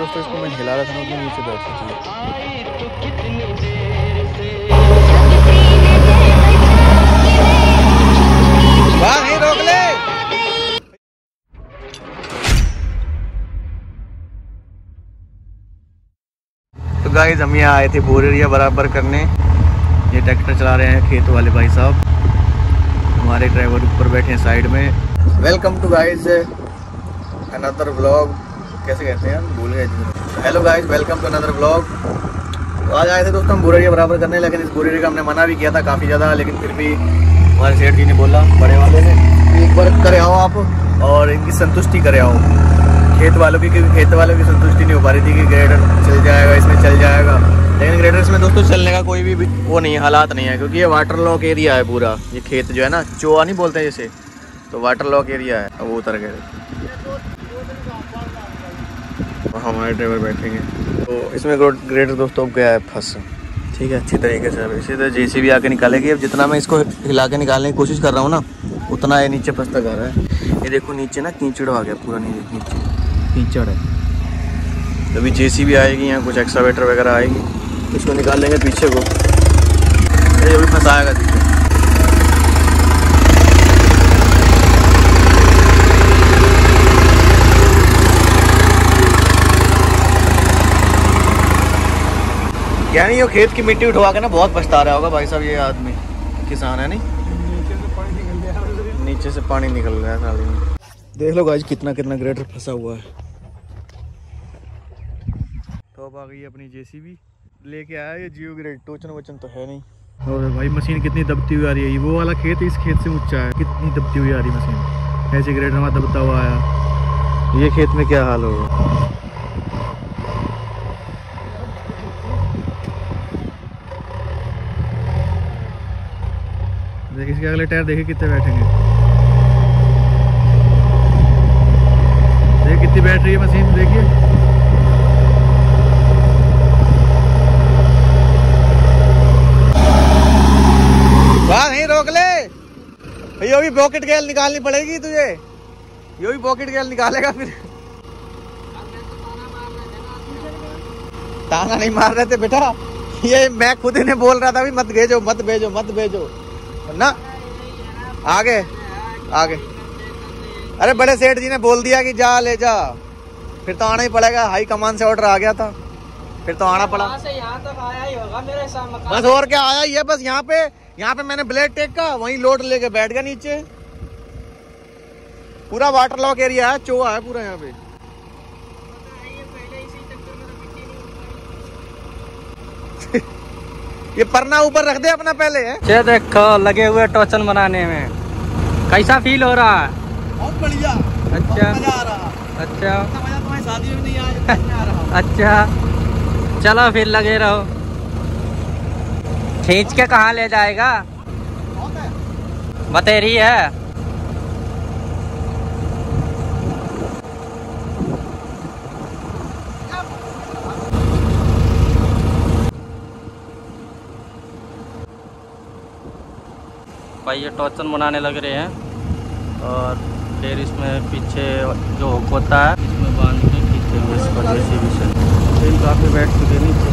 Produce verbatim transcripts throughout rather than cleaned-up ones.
दोस्तों इसको मैं हिला रहा था ना, नीचे बैठी थी। नहीं रोक ले। तो गाइस हम यहाँ आए थे बोर एरिया बराबर करने। ये ट्रैक्टर चला रहे हैं खेत वाले भाई साहब, हमारे ड्राइवर ऊपर बैठे हैं साइड में। Welcome to guys another vlog, कैसे कहते हैं भूल गए। Hello guys, welcome to another vlog. तो आज आए थे दोस्तों हम बोर एरिया बराबर करने, लेकिन इस बोर एरिया का हमने मना भी किया था काफ़ी ज़्यादा, लेकिन फिर भी हमारे सेठ जी ने बोला, बड़े वाले ने, एक बार करे आओ आप और इनकी संतुष्टि करे आओ खेत वालों की, क्योंकि खेत वालों की संतुष्टि नहीं हो पा रही थी कि ग्रेडर चल जाएगा, इसमें चल जाएगा। लेकिन ग्रेडर्स में दोस्तों चलने का कोई भी वो नहीं है, हालात नहीं है, क्योंकि ये वाटर लॉक एरिया है पूरा। ये खेत जो है ना, चोआ नहीं बोलते हैं जैसे, तो वाटर लॉक एरिया है। अब वो उतर गए, हमारे ड्राइवर बैठेंगे। तो इसमें ग्रेडर दोस्तों गया है फंस, ठीक है, अच्छी तरीके से। अब इसी तरह जेसीबी आके निकालेगी। अब जितना मैं इसको हिला के निकालने की कोशिश कर रहा हूँ ना, उतना ये नीचे फंसता जा रहा है। ये देखो नीचे ना कीचड़ आ गया पूरा, नहीं नीचे कीचड़ है। अभी जेसीबी आएगी, यहाँ कुछ एक्सकावेटर वगैरह आएगी, इसको निकाल लेंगे पीछे को। ये भी फंसाएगा पीछे। यानी ये खेत की मिट्टी उठवा के ना बहुत पछता रहा होगा भाई साहब, ये आदमी किसान है नहीं। नीचे से पानी निकल रहा है साले में। देख लो गाइस कितना कितना ग्रेडर फंसा हुआ है। तो अब आ गई अपनी जेसीबी लेके आया ये जियो ग्रेड। टोचन वोचन तो है नहीं। और भाई मशीन कितनी दबती हुई आ रही है। वो वाला खेत इस खेत से ऊंचा है, कितनी दबती हुई आ रही है मशीन। ऐसे ग्रेडर वहाँ दबता हुआ आया, ये खेत में क्या हाल होगा। देखिए इसके अगले टायर देखिए कितने बैठेंगे, देखिए कितनी बैठ रही है मशीन, देखिए। वाह नहीं रोक ले, ये भी पॉकेट गैल निकालनी पड़ेगी तुझे, ये भी पॉकेट गैल निकालेगा फिर। ताना नहीं मार रहे थे बेटा, ये मैं खुद ही ने बोल रहा था भी मत भेजो मत भेजो मत भेजो ना, आगे आगे। अरे बड़े सेठ जी ने बोल दिया कि जा ले जा, फिर तो आना ही पड़ेगा। हाई कमान से ऑर्डर आ गया था, फिर तो आना पड़ा। से यहाँ तक आया ही होगा मेरे सामने, बस और क्या आया ही है। बस यहाँ पे यहाँ पे मैंने ब्लेड टेक का वहीं लोड लेके बैठ गया नीचे। पूरा वाटर लॉक एरिया है, चोआ है पूरा यहाँ पे। ये परना ऊपर रख दे अपना पहले है। ये देखो लगे हुए टोचन बनाने में, कैसा फील हो रहा है? बहुत बढ़िया। अच्छा मजा आ रहा। अच्छा मजा तुम्हारी शादी में नहीं आया। अच्छा चलो फिर लगे रहो। खींच के कहाँ ले जाएगा? बतेरी है। भाई ये टोचन बनाने लग रहे हैं, और फिर इसमें पीछे जो हुक होता है इसमें बांध के खींचे हुए इस वजह से भी से काफ़ी बैठ चुके नीचे।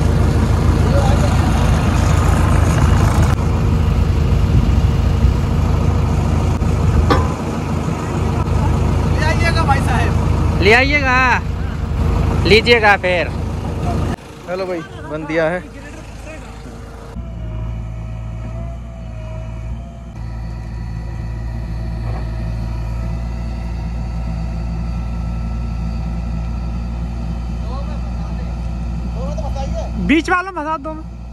ले आइएगा भाई साहब, ले आइएगा, लीजिएगा फिर। हेलो भाई बन दिया है। बीच वाला फंसा दो।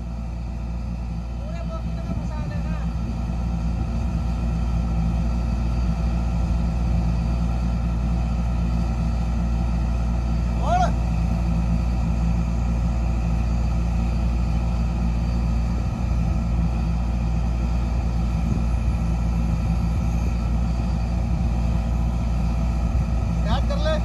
कर ले।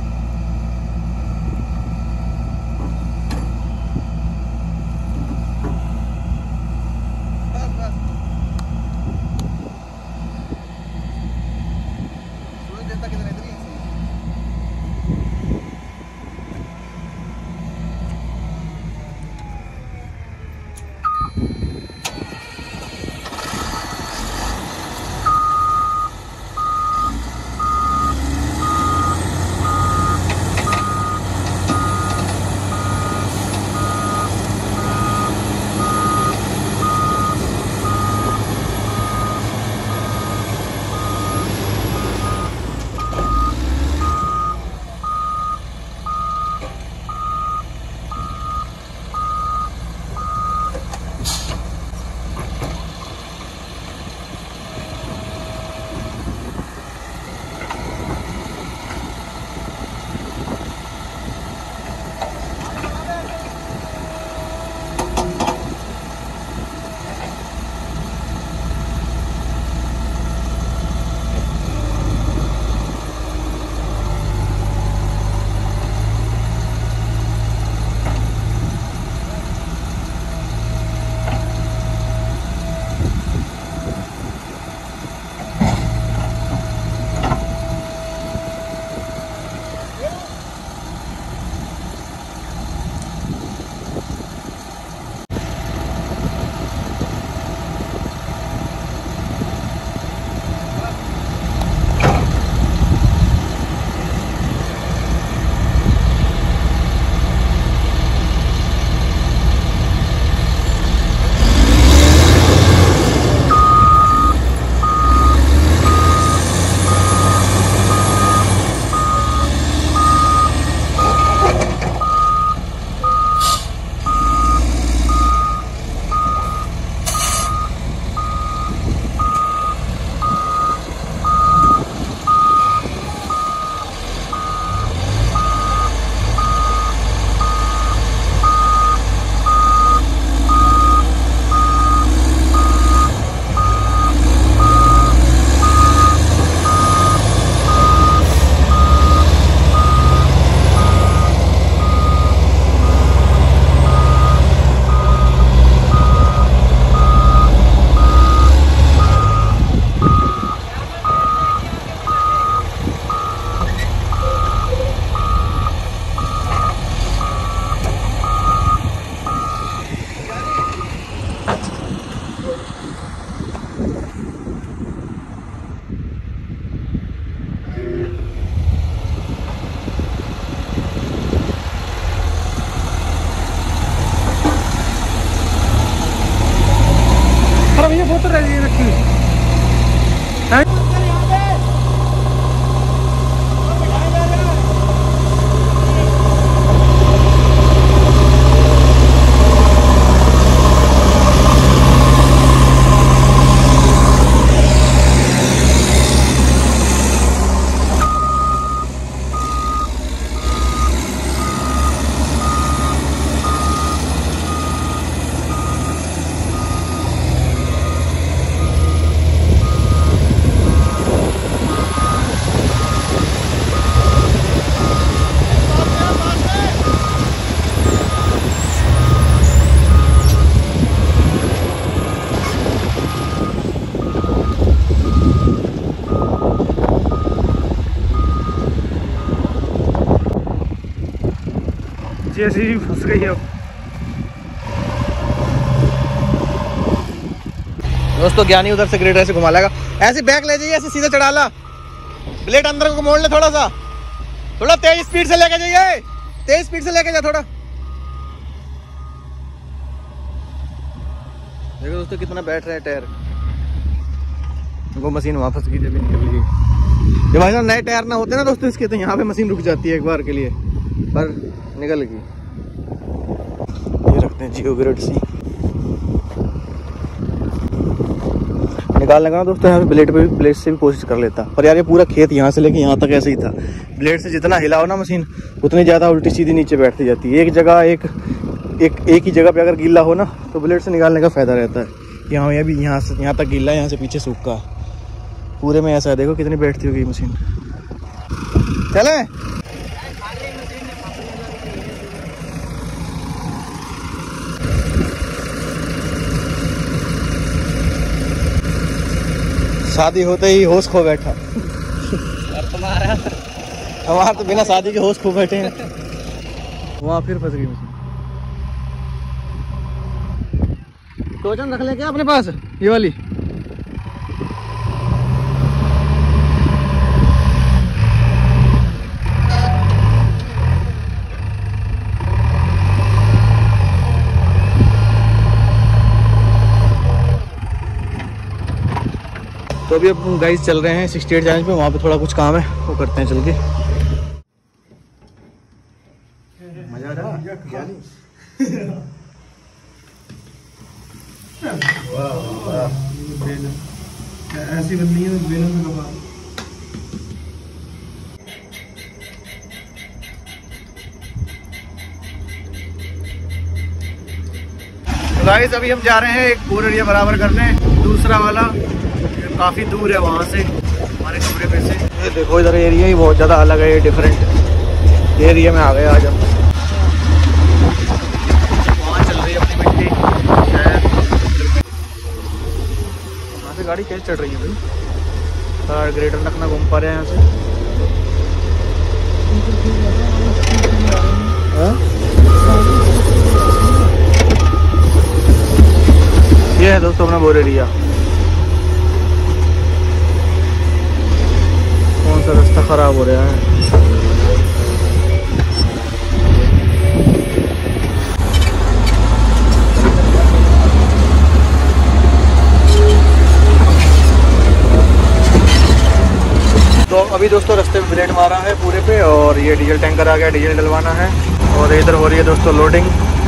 नीचे ऐसी ही फंस गई अब। दोस्तों ज्ञानी उधर से ग्रेडर से घुमा लेगा, ऐसे बैक ले जाइए, ऐसे सीधा चढ़ा ला, ब्लेड अंदर को मोड़ ले थोड़ा सा, थोड़ा तेज स्पीड से लेके जाइए, तेज स्पीड से लेके जा थोड़ा। देखो दोस्तों कितना बैठ रहे हैं टायर, वो मशीन वापस की जब निकल गई। ये भाई साहब नए टायर ना होते ना दोस्तों इसके, तो यहाँ पे मशीन रुक जाती है एक बार के लिए, पर निकल गई। ये रखते हैं जियो ग्रिड सी, निकालने का ना दोस्तों यहाँ पे ब्लेड पे भी, ब्लेड से भी कोशिश कर लेता, पर यार ये पूरा खेत यहाँ से लेके यहाँ तक ऐसे ही था। ब्लेड से जितना हिलाओ ना मशीन उतनी ज़्यादा उल्टी सीधी नीचे बैठती जाती है। एक जगह एक एक एक ही जगह पे अगर गीला हो ना तो ब्लेड से निकालने का फ़ायदा रहता है। यहाँ ये भी यहाँ से यहाँ तक गीला है, यहाँ से पीछे सूखा, पूरे में ऐसा है। देखो कितनी बैठती होगी मशीन। चले शादी होते ही होश खो बैठा। तुम्हारा हमारा तो बिना शादी के होश खो बैठे हैं। वहाँ फिर फंस गई मशीन। टोचन रख ले क्या अपने पास, ये वाली? तो अभी अब गाइस चल रहे हैं सिक्सटी एट चैलेंज पे, वहाँ पे थोड़ा कुछ काम है वो करते हैं चल के। मजा आ रहा है। ऐसी बननी है बेलन में कपड़ा। गाइस अभी हम जा रहे हैं एक बोर एरिया बराबर करने, दूसरा वाला काफी दूर है वहाँ से हमारे कमरे पे से। ये देखो इधर एरिया ही बहुत ज़्यादा अलग है, ये डिफरेंट एरिया में आ गए आज हम। वहाँ चल रही है अपनी मिट्टी, वहाँ से गाड़ी कैसे चढ़ रही है भाई? सारा ग्रेटर नखना घूम पा रहे हैं यहाँ से। ये है दोस्तों अपना बोर एरिया। कौन सा रास्ता खराब हो रहा है? तो अभी दोस्तों रास्ते में ब्लेड मारा है पूरे पे, और ये डीजल टैंकर आ गया, डीजल डलवाना है। और इधर हो रही है दोस्तों लोडिंग।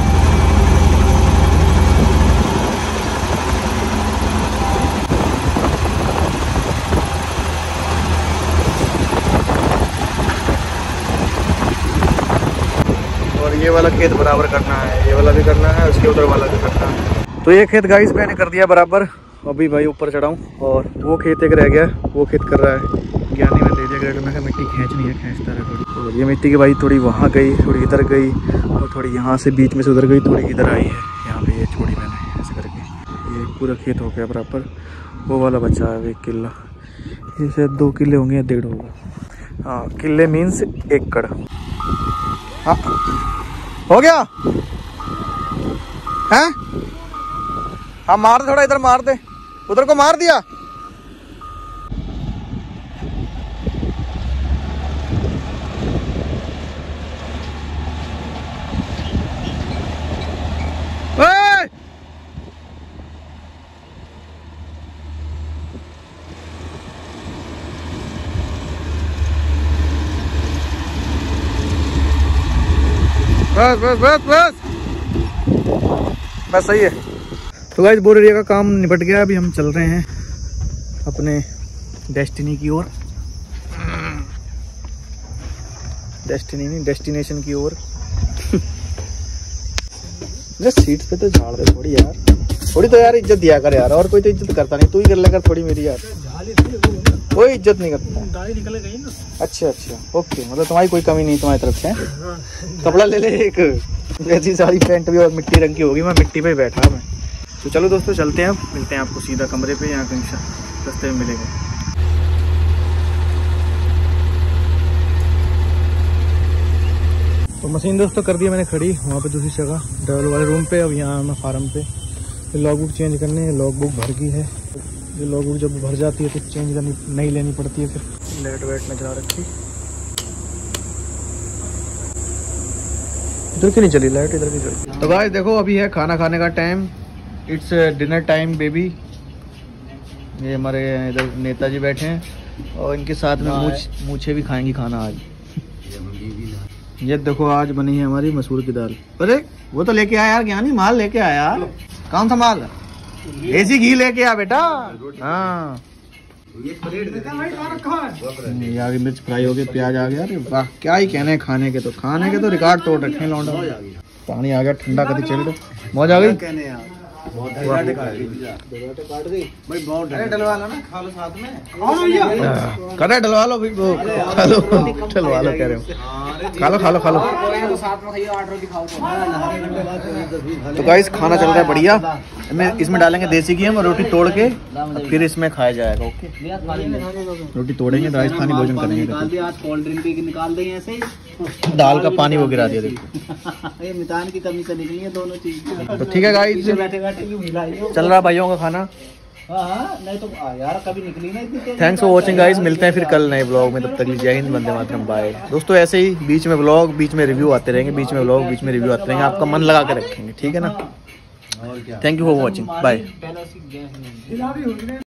और ये वाला खेत बराबर करना है, ये वाला भी करना है, उसके उधर वाला भी करना है। तो ये खेत गाइस मैंने कर दिया बराबर। अभी भाई ऊपर चढ़ाऊँ, और वो खेत एक रह गया, वो खेत कर रहा है ज्ञानी में दे दिया ग्रेडर में, मिट्टी खींचनी है, खींचता रहा थोड़ी। और ये मिट्टी की भाई थोड़ी वहाँ गई, थोड़ी इधर गई, और थोड़ी यहाँ से बीच में से उधर गई, थोड़ी इधर आई है। यहाँ पे ये छोड़ी मैंने ऐसे करके, ये पूरा खेत हो गया बराबर। वो वाला बचा है एक किला, ये शायद दो किले होंगे या डेढ़ होगा। हाँ किले मीन्स एकड़। हाँ हो गया है। हाँ मार दे थोड़ा, इधर मार दे, उधर को मार दिया। बस बस बस बस बस सही है। तो गाइस बोर एरिया का काम निपट गया, अभी हम चल रहे हैं अपने डेस्टिनी की ओर। डेस्टिनी नहीं, डेस्टिनेशन की ओर। सीट्स पे तो झाड़ दे थोड़ी यार, थोड़ी तो यार इज्जत दिया कर यार, और कोई तो इज्जत करता नहीं, तू ही कर लेकर थोड़ी मेरी यार। कोई इज्जत नहीं करता। गाड़ी निकल गई ना। अच्छा अच्छा ओके, मतलब तुम्हारी कोई कमी नहीं तुम्हारी तरफ से। हाँ। कपड़ा ले ले एक, वैसी साड़ी पैंट भी और मिट्टी रंग की होगी, मैं मिट्टी पे बैठा मैं। तो चलो दोस्तों चलते हैं, अब मिलते हैं आपको सीधा कमरे पे, यहाँ कहीं रास्ते में मिलेगा। तो मशीन दोस्तों कर दी मैंने खड़ी वहाँ पे दूसरी जगह डबल वाले रूम पे। अब यहाँ मैं फार्म पे लॉग बुक चेंज करने, लॉग बुक भर गई है। ये लॉग बुक जब भर जाती है तो चेंज करनी नहीं लेनी पड़ती है। फिर लाइट वाइट में चला रखी, इधर की नहीं चली लाइट, इधर की चली। तो गाइस देखो अभी है खाना खाने का time, it's dinner time baby. ये हमारे इधर नेताजी बैठे हैं और इनके साथ में मूछ मूछे भी खाएंगी खाना आज। ये देखो आज बनी है हमारी मसूर की दाल। अरे वो तो लेके आया यार, ज्ञानी माल लेके आया यार। कौन सा माल? देसी घी लेके आ बेटा। हाँ यार मिर्च फ्राई हो गई, प्याज आ गया। अरे वाह क्या ही कहने खाने के, तो खाने के तो रिकॉर्ड तोड़ रखे लौंडा। पानी आ गया ठंडा, कभी चल दो मौज आ गई। डलवा लो ना, खा लो साथ में। करे डलवा लो, खा लो डलवा लो, कह रहे हो खा लो खा लो खा लो। तो गाइस खाना चल रहा है बढ़िया। मैं इसमें डालेंगे देसी घी, हम रोटी तोड़ के फिर इसमें खाया जाएगा। ओके रोटी तोड़ेंगे, राजस्थानी भोजन करेंगे। कोल्ड ड्रिंक भी निकाल देंगे ऐसे ही, दाल का पानी वो गिरा दिया देखो। ये मितान की कमी से निकली है दोनों चीज। तो ठीक है गाइस, बैठे बैठे भी मिलाई चल रहा भाइयों का खाना। हाँ नहीं तो यार कभी निकली ना इतनी। थैंक्स फॉर वॉचिंग गाइस, मिलते हैं फिर कल नए ब्लॉग में। तब तक जय हिंद, वंदे मातरम, बाय। दोस्तों ऐसे ही बीच में ब्लॉग, बीच में रिव्यू आते रहेंगे, बीच में ब्लॉग, बीच में रिव्यू आते रहेंगे। आपका मन लगा के रखेंगे, ठीक है ना। Thank you for watching, bye.